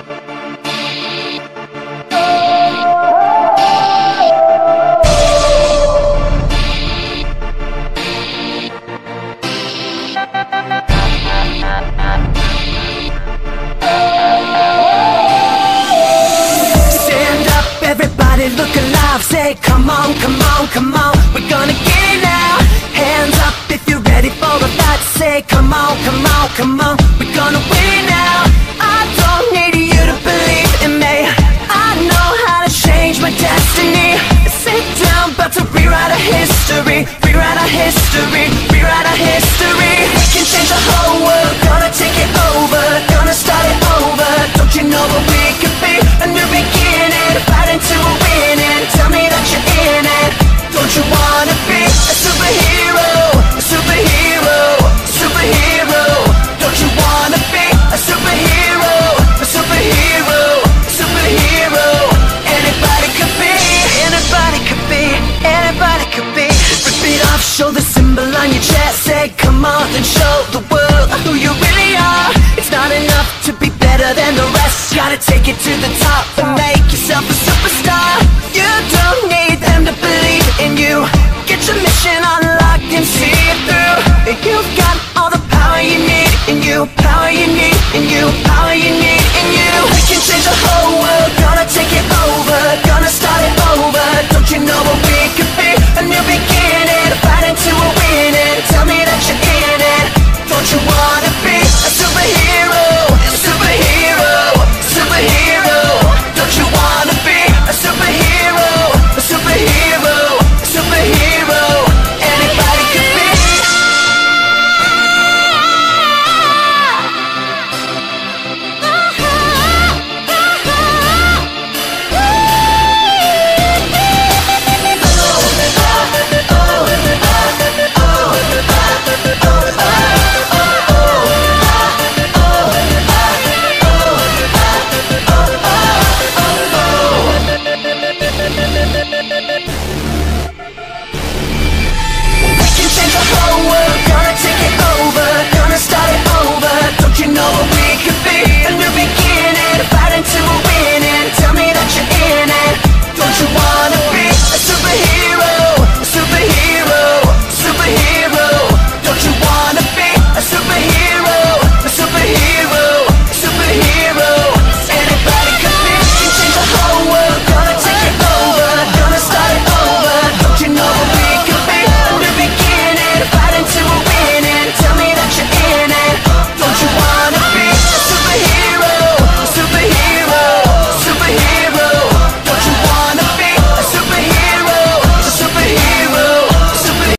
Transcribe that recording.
Look alive, say come on, come on, come on. We're gonna get it now. Hands up if you're ready for the fight. Say come on, come on, come on. We're gonna win it now. I don't need you to believe in me. I know how to change my destiny. Sit down, about to rewrite our history. Rewrite our history, rewrite our history. We can change the whole world, gonna take it over. Gonna start it over. Don't you know what we could be? A new beginning, fighting to a winning. Tell me that you're in it. Don't you wanna be a superhero? A superhero, a superhero. Don't you wanna be a superhero? A superhero, a superhero. Anybody could be, anybody could be, anybody could be. Rip it off, show the symbol on your chest. Say come on and show the world who you really are. It's not enough to be better than the rest. Gotta take it to the top and make yourself a superstar. You don't need them to believe in you. Get your mission unlocked and see it through. You've got all the power you need in you. Power you need in you. Power you need in you. We can change the whole